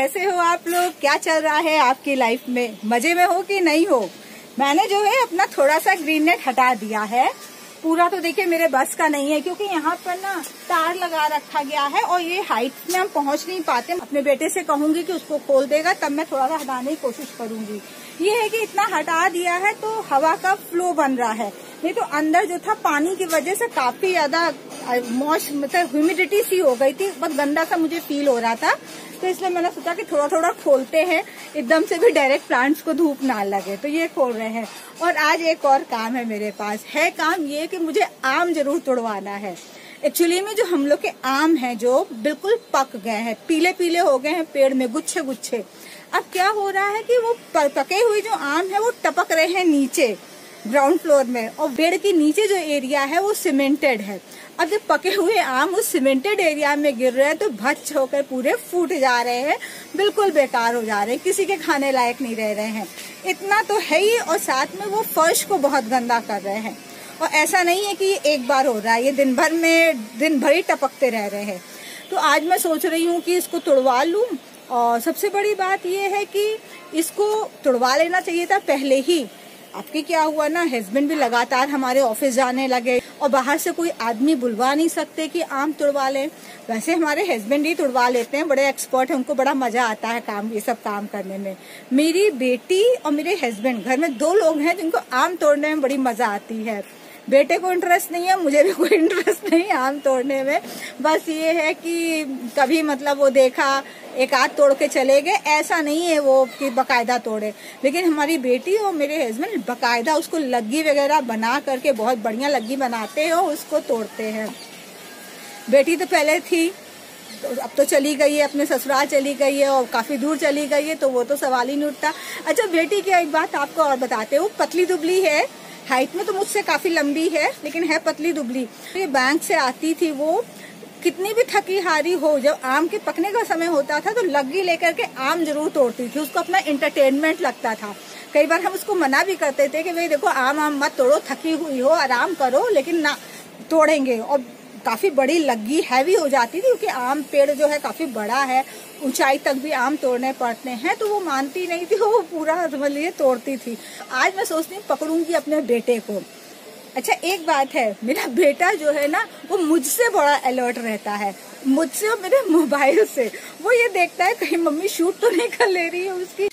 कैसे हो आप लोग? क्या चल रहा है आपकी लाइफ में? मजे में हो कि नहीं हो? मैंने जो है अपना थोड़ा सा ग्रीन नेट हटा दिया है। पूरा तो देखिए मेरे बस का नहीं है, क्योंकि यहाँ पर ना तार लगा रखा गया है और ये हाइट में हम पहुँच नहीं पाते। अपने बेटे से कहूंगी कि उसको खोल देगा, तब मैं थोड़ा सा हटाने की कोशिश करूंगी। ये है कि इतना हटा दिया है तो हवा का फ्लो बन रहा है, नहीं तो अंदर जो था पानी की वजह से काफी ज्यादा मतलब ह्यूमिडिटी सी हो गई थी, बहुत गंदा सा मुझे फील हो रहा था। तो इसलिए मैंने सोचा कि थोड़ा थोड़ा खोलते हैं, एकदम से भी डायरेक्ट प्लांट्स को धूप ना लगे, तो ये खोल रहे हैं। और आज एक और काम है मेरे पास। है काम ये कि मुझे आम जरूर तोड़वाना है। एक्चुअली में जो हम लोग के आम हैं जो बिल्कुल पक गए हैं, पीले पीले हो गए हैं पेड़ में, गुच्छे गुच्छे। अब क्या हो रहा है कि वो पके हुए जो आम है वो टपक रहे हैं नीचे ग्राउंड फ्लोर में, और पेड़ के नीचे जो एरिया है वो सीमेंटेड है। अब जब पके हुए आम उस सीमेंटेड एरिया में गिर रहे हैं तो भच्च होकर पूरे फूट जा रहे हैं, बिल्कुल बेकार हो जा रहे हैं, किसी के खाने लायक नहीं रह रहे हैं। इतना तो है ही, और साथ में वो फर्श को बहुत गंदा कर रहे हैं। और ऐसा नहीं है कि ये एक बार हो रहा है, ये दिन भर ही टपकते रह रहे हैं। तो आज मैं सोच रही हूँ कि इसको तुड़वा लूं। और सबसे बड़ी बात ये है कि इसको तुड़वा लेना चाहिए था पहले ही। आपके क्या हुआ ना, हस्बैंड भी लगातार हमारे ऑफिस जाने लगे और बाहर से कोई आदमी बुलवा नहीं सकते कि आम तुड़वा लें। वैसे हमारे हस्बैंड ही तुड़वा लेते हैं, बड़े एक्सपर्ट हैं, उनको बड़ा मजा आता है काम, ये सब काम करने में। मेरी बेटी और मेरे हस्बैंड, घर में 2 लोग हैं जिनको आम तोड़ने में बड़ी मजा आती है। बेटे को इंटरेस्ट नहीं है, मुझे भी कोई इंटरेस्ट नहीं आम तोड़ने में। बस ये है कि कभी मतलब वो देखा एक आध तोड़ के चले गए, ऐसा नहीं है वो कि बकायदा तोड़े। लेकिन हमारी बेटी और मेरे हस्बैंड बकायदा उसको लग्गी वगैरह बना करके, बहुत बढ़िया लग्गी बनाते हैं और उसको तोड़ते हैं। बेटी तो पहले थी, तो अब तो चली गई है, अपने ससुराल चली गई है और काफी दूर चली गई है, तो वो तो सवाल ही नहीं उठता। अच्छा, बेटी की एक बात आपको और बताते हैं, वो पतली दुबली है, हाइट में तो मुझसे काफी लंबी है, लेकिन है पतली दुबली। ये बैंक से आती थी, वो कितनी भी थकी हारी हो, जब आम के पकने का समय होता था तो लग्गी लेकर के आम जरूर तोड़ती थी। उसको अपना एंटरटेनमेंट लगता था। कई बार हम उसको मना भी करते थे कि भाई देखो आम मत तोड़ो, थकी हुई हो, आराम करो, लेकिन ना तोड़ेंगे। और काफी बड़ी लग्गी हैवी हो जाती थी, क्योंकि आम पेड़ जो है काफी बड़ा है, ऊंचाई तक भी आम तोड़ने पड़ते हैं, तो वो मानती नहीं थी, वो पूरा समझ लीजिए तोड़ती थी। आज मैं सोचती हूँ पकड़ूंगी अपने बेटे को। अच्छा, एक बात है, मेरा बेटा जो है ना वो मुझसे बड़ा अलर्ट रहता है, मुझसे और मेरे मोबाइल से। वो ये देखता है कहीं मम्मी शूट तो नहीं कर ले रही है उसकी।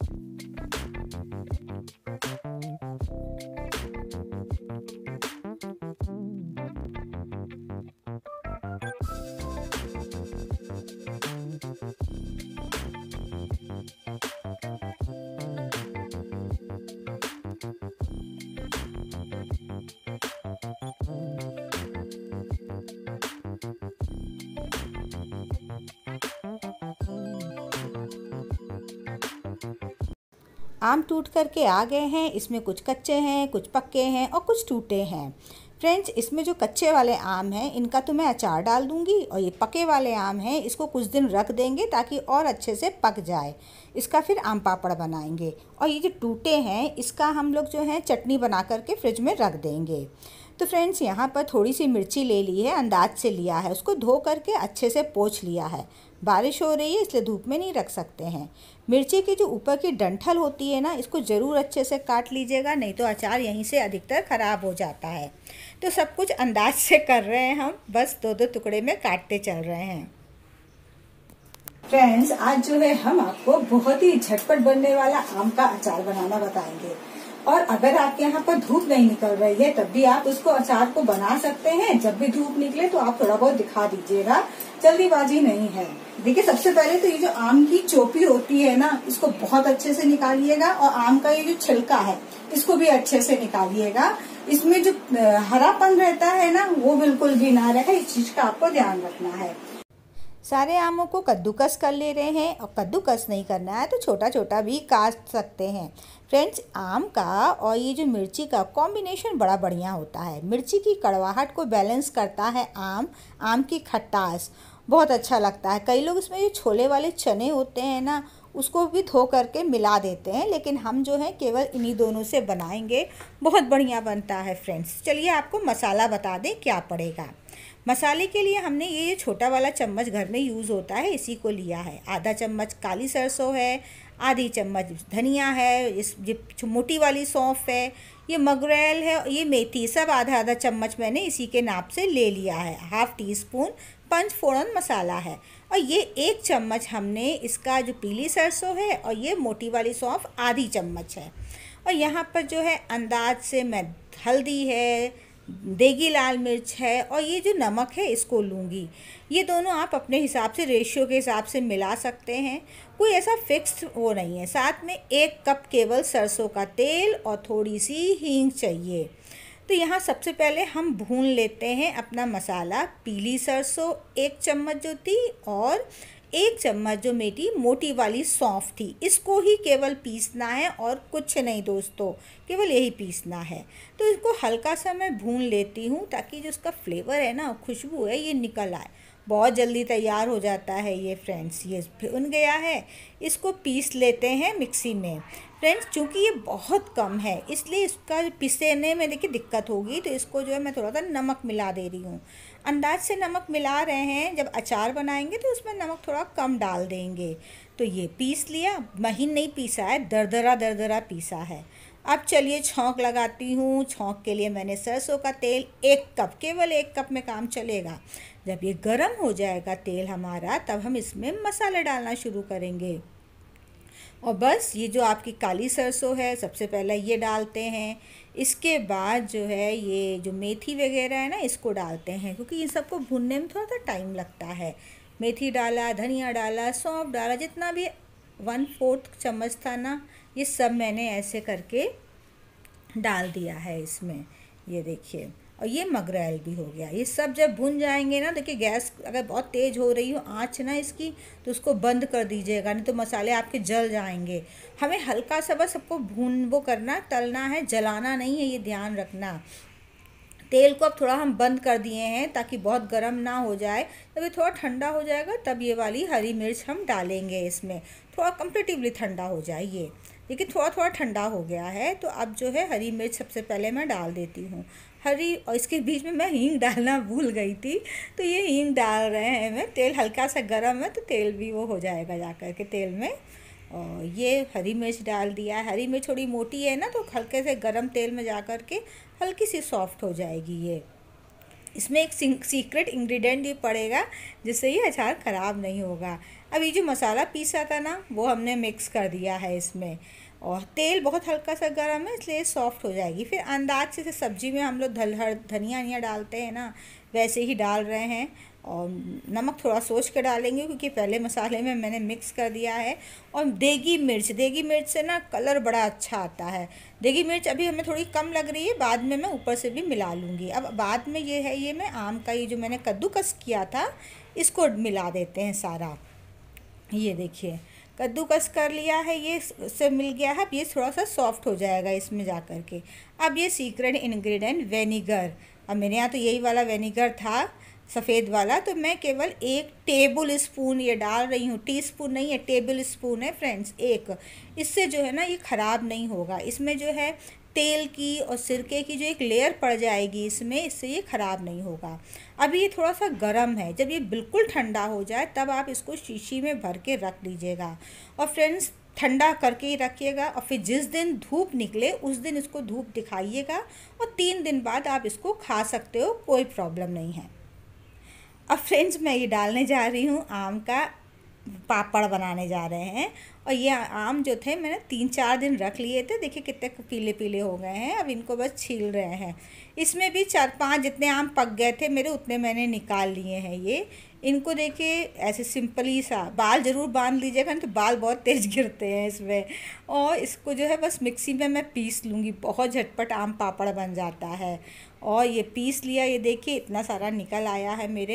आम टूट करके आ गए हैं, इसमें कुछ कच्चे हैं, कुछ पक्के हैं और कुछ टूटे हैं। फ्रेंड्स, इसमें जो कच्चे वाले आम हैं इनका तो मैं अचार डाल दूंगी, और ये पके वाले आम हैं इसको कुछ दिन रख देंगे ताकि और अच्छे से पक जाए। इसका फिर आम पापड़ बनाएंगे। और ये जो टूटे हैं इसका हम लोग जो है चटनी बना करके फ्रिज में रख देंगे। तो फ्रेंड्स, यहाँ पर थोड़ी सी मिर्ची ले ली है, अंदाज से लिया है, उसको धो करके अच्छे से पोंछ लिया है। बारिश हो रही है इसलिए धूप में नहीं रख सकते हैं। मिर्ची की जो ऊपर की डंठल होती है ना, इसको ज़रूर अच्छे से काट लीजिएगा, नहीं तो अचार यहीं से अधिकतर ख़राब हो जाता है। तो सब कुछ अंदाज से कर रहे हैं हम, बस 2-2 टुकड़े में काटते चल रहे हैं। फ्रेंड्स, आज जो है हम आपको बहुत ही झटपट बनने वाला आम का अचार बनाना बताएंगे। और अगर आपके यहाँ पर धूप नहीं निकल रही है तब भी आप उसको अचार को बना सकते हैं। जब भी धूप निकले तो आप थोड़ा बहुत दिखा दीजिएगा, जल्दीबाजी नहीं है। देखिए, सबसे पहले तो ये जो आम की चोपी होती है ना, इसको बहुत अच्छे से निकालिएगा, और आम का ये जो छिलका है इसको भी अच्छे से निकालिएगा। इसमें जो हरापन रहता है ना वो बिल्कुल भी ना रहे, इस चीज का आपको ध्यान रखना है। सारे आमों को कद्दूकस कर ले रहे हैं, और कद्दूकस नहीं करना है तो छोटा छोटा भी काट सकते हैं। फ्रेंड्स, आम का और ये जो मिर्ची का कॉम्बिनेशन बड़ा बढ़िया होता है। मिर्ची की कड़वाहट को बैलेंस करता है आम की खटास, बहुत अच्छा लगता है। कई लोग इसमें जो छोले वाले चने होते हैं ना उसको भी धो करके मिला देते हैं, लेकिन हम जो है केवल इन्हीं दोनों से बनाएंगे, बहुत बढ़िया बनता है। फ्रेंड्स, चलिए आपको मसाला बता दें क्या पड़ेगा। मसाले के लिए हमने ये छोटा वाला चम्मच घर में यूज़ होता है, इसी को लिया है। आधा चम्मच काली सरसों है, आधी चम्मच धनिया है, ये मोटी वाली सौंफ है, ये मगरेल है, ये मेथी, सब आधा आधा चम्मच मैंने इसी के नाप से ले लिया है। Half teaspoon panchphoron masala है, और ये 1 चम्मच हमने इसका जो पीली सरसों है और ये मोटी वाली सौंफ आधी चम्मच है। और यहाँ पर जो है अंदाज से मैं हल्दी है, देगी लाल मिर्च है, और ये जो नमक है इसको लूँगी। ये दोनों आप अपने हिसाब से रेशियो के हिसाब से मिला सकते हैं, कोई ऐसा फिक्स्ड वो नहीं है। साथ में 1 कप केवल सरसों का तेल और थोड़ी सी हींग चाहिए। तो यहाँ सबसे पहले हम भून लेते हैं अपना मसाला। पीली सरसों 1 चम्मच जो थी, और 1 चम्मच जो मेरी मोटी वाली सौंफ थी, इसको ही केवल पीसना है और कुछ नहीं दोस्तों, केवल यही पीसना है। तो इसको हल्का सा मैं भून लेती हूँ ताकि जो उसका फ्लेवर है ना, खुशबू है, ये निकल आए। बहुत जल्दी तैयार हो जाता है ये फ्रेंड्स। ये भुन गया है, इसको पीस लेते हैं मिक्सी में। फ्रेंड्स चूँकि ये बहुत कम है इसलिए इसका पीसने में देखिए दिक्कत होगी, तो इसको जो है मैं थोड़ा सा नमक मिला दे रही हूँ। अंदाज से नमक मिला रहे हैं, जब अचार बनाएंगे तो उसमें नमक थोड़ा कम डाल देंगे। तो ये पीस लिया, महीन नहीं पीसा है, दरदरा दरदरा पीसा है। अब चलिए छौंक लगाती हूँ। छौंक के लिए मैंने सरसों का तेल 1 कप, केवल 1 कप में काम चलेगा। जब ये गर्म हो जाएगा तेल हमारा, तब हम इसमें मसाले डालना शुरू करेंगे। और बस ये जो आपकी काली सरसों है, सबसे पहले ये डालते हैं। इसके बाद जो है ये जो मेथी वगैरह है ना, इसको डालते हैं, क्योंकि इन सबको भूनने में थोड़ा सा टाइम लगता है। मेथी डाला, धनिया डाला, सौंफ डाला, जितना भी 1/4 चम्मच था ना, ये सब मैंने ऐसे करके डाल दिया है इसमें। ये देखिए, और ये मगरेल भी हो गया। ये सब जब भुन जाएंगे ना, देखिए गैस अगर बहुत तेज़ हो रही हो आँच ना इसकी, तो उसको बंद कर दीजिएगा, नहीं तो मसाले आपके जल जाएंगे। हमें हल्का सा बस सबको भून वो करना, तलना है, जलाना नहीं है, ये ध्यान रखना। तेल को अब थोड़ा हम बंद कर दिए हैं ताकि बहुत गर्म ना हो जाए। जब ये थोड़ा ठंडा हो जाएगा तब ये वाली हरी मिर्च हम डालेंगे इसमें, थोड़ा कंपेटिवली ठंडा हो जाए ये। लेकिन थोड़ा थोड़ा ठंडा हो गया है, तो अब जो है हरी मिर्च सबसे पहले मैं डाल देती हूँ हरी। और इसके बीच में मैं हींग डालना भूल गई थी, तो ये हींग डाल रहे हैं मैं। तेल हल्का सा गर्म है तो तेल भी वो हो जाएगा जा कर के तेल में। और ये हरी मिर्च डाल दिया है। हरी मिर्च थोड़ी मोटी है ना, तो हल्के से गरम तेल में जा कर के हल्की सी सॉफ्ट हो जाएगी ये। इसमें एक सीक्रेट इंग्रेडिएंट भी पड़ेगा जिससे ये अचार ख़राब नहीं होगा। अब ये जो मसाला पीसा था ना, वो हमने मिक्स कर दिया है इसमें, और तेल बहुत हल्का सा गर्म है इसलिए सॉफ्ट हो जाएगी। फिर अंदाज से सब्ज़ी में हम लोग धनिया डालते हैं ना, वैसे ही डाल रहे हैं। और नमक थोड़ा सोच कर डालेंगे क्योंकि पहले मसाले में मैंने मिक्स कर दिया है। और देगी मिर्च से ना कलर बड़ा अच्छा आता है। देगी मिर्च अभी हमें थोड़ी कम लग रही है, बाद में मैं ऊपर से भी मिला लूँगी। अब बाद में ये है, ये मैं आम का ये जो मैंने कद्दूकस किया था, इसको मिला देते हैं सारा। ये देखिए कद्दूकस कर लिया है, ये से मिल गया है। अब ये थोड़ा सा सॉफ्ट हो जाएगा इसमें जा कर के। अब ये सीक्रेट इंग्रेडिएंट विनेगर, अब मेरे यहाँ तो यही वाला विनेगर था, सफ़ेद वाला, तो मैं केवल 1 टेबल स्पून ये डाल रही हूँ। टीस्पून नहीं है, टेबल स्पून है फ्रेंड्स, 1। इससे जो है ना ये ख़राब नहीं होगा। इसमें जो है तेल की और सिरके की जो एक लेयर पड़ जाएगी इसमें, इससे ये ख़राब नहीं होगा। अभी ये थोड़ा सा गर्म है, जब ये बिल्कुल ठंडा हो जाए तब आप इसको शीशी में भर के रख लीजिएगा। और फ्रेंड्स ठंडा करके ही रखिएगा, और फिर जिस दिन धूप निकले उस दिन इसको धूप दिखाइएगा, और 3 दिन बाद आप इसको खा सकते हो, कोई प्रॉब्लम नहीं है। अब फ्रेंड्स मैं ये डालने जा रही हूँ आम का पापड़ बनाने जा रहे हैं। और ये आम जो थे मैंने 3-4 दिन रख लिए थे, देखिए कितने पीले पीले हो गए हैं। अब इनको बस छील रहे हैं। इसमें भी 4-5 जितने आम पक गए थे मेरे, उतने मैंने निकाल लिए हैं। ये इनको देखिए ऐसे सिंपली सा, बाल ज़रूर बांध लीजिएगा, तो बाल बहुत तेज़ गिरते हैं इसमें। और इसको जो है बस मिक्सी में मैं पीस लूँगी, बहुत झटपट आम पापड़ बन जाता है। और ये पीस लिया, ये देखिए इतना सारा निकल आया है मेरे।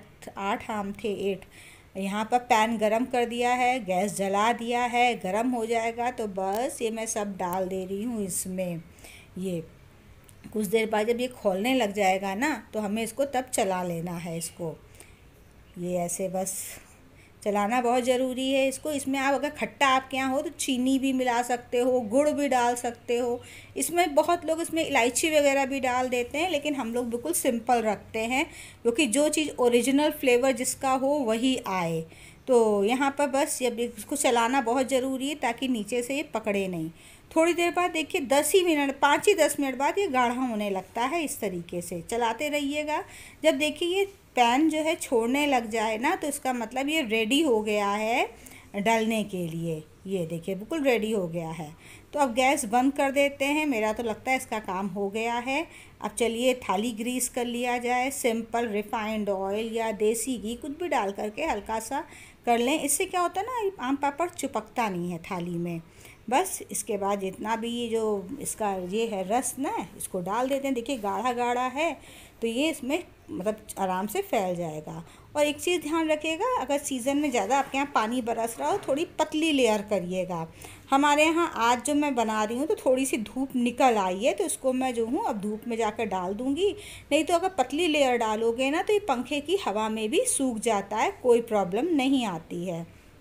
8 आम थे, 8। यहाँ पर पैन गरम कर दिया है, गैस जला दिया है, गरम हो जाएगा तो बस ये मैं सब डाल दे रही हूँ इसमें। ये कुछ देर बाद जब ये खौलने लग जाएगा ना, तो हमें इसको तब चला लेना है इसको। ये ऐसे बस चलाना बहुत ज़रूरी है इसको। इसमें आप अगर खट्टा आपके यहाँ हो तो चीनी भी मिला सकते हो, गुड़ भी डाल सकते हो। इसमें बहुत लोग इसमें इलायची वगैरह भी डाल देते हैं, लेकिन हम लोग बिल्कुल सिंपल रखते हैं, क्योंकि जो चीज़ ओरिजिनल फ्लेवर जिसका हो वही आए। तो यहाँ पर बस जब इसको चलाना बहुत ज़रूरी है ताकि नीचे से ये पकड़े नहीं। थोड़ी देर बाद देखिए 10 ही मिनट, 5 ही 10 मिनट बाद ये गाढ़ा होने लगता है। इस तरीके से चलाते रहिएगा। जब देखिए ये पैन जो है छोड़ने लग जाए ना, तो इसका मतलब ये रेडी हो गया है डालने के लिए। ये देखिए बिल्कुल रेडी हो गया है। तो अब गैस बंद कर देते हैं। मेरा तो लगता है इसका काम हो गया है। अब चलिए थाली ग्रीस कर लिया जाए। सिंपल रिफाइंड ऑयल या देसी घी कुछ भी डाल करके हल्का सा कर लें। इससे क्या होता है ना, आम पापड़ चिपकता नहीं है थाली में। बस इसके बाद जितना भी ये जो इसका ये है रस ना, इसको डाल देते हैं। देखिए गाढ़ा गाढ़ा है तो ये इसमें मतलब आराम से फैल जाएगा। और एक चीज़ ध्यान रखिएगा, अगर सीज़न में ज़्यादा आपके यहाँ पानी बरस रहा हो, थोड़ी पतली लेयर करिएगा। हमारे यहाँ आज जो मैं बना रही हूँ तो थोड़ी सी धूप निकल आई है, तो इसको मैं जो हूँ अब धूप में जाकर डाल दूँगी। नहीं तो अगर पतली लेयर डालोगे ना तो ये पंखे की हवा में भी सूख जाता है, कोई प्रॉब्लम नहीं आती है।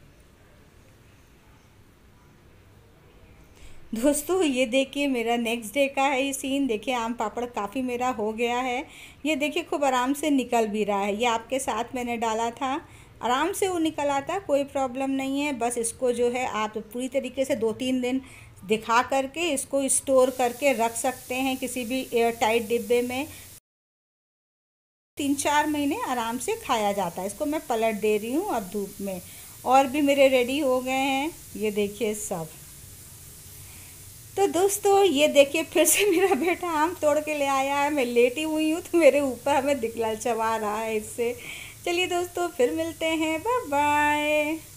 दोस्तों ये देखिए मेरा नेक्स्ट डे का है ये सीन। देखिए आम पापड़ काफ़ी मेरा हो गया है। ये देखिए खूब आराम से निकल भी रहा है। ये आपके साथ मैंने डाला था, आराम से वो निकल आता, कोई प्रॉब्लम नहीं है। बस इसको जो है आप पूरी तरीके से 2-3 दिन दिखा करके इसको स्टोर करके रख सकते हैं किसी भी एयर टाइट डिब्बे में। 3-4 महीने आराम से खाया जाता है। इसको मैं पलट दे रही हूँ अब धूप में। और भी मेरे रेडी हो गए हैं, ये देखिए सब। तो दोस्तों ये देखिए फिर से मेरा बेटा आम तोड़ के ले आया है। मैं लेटी हुई हूँ तो मेरे ऊपर हमें दिखला चबा रहा है इससे। चलिए दोस्तों फिर मिलते हैं, बाय बाय।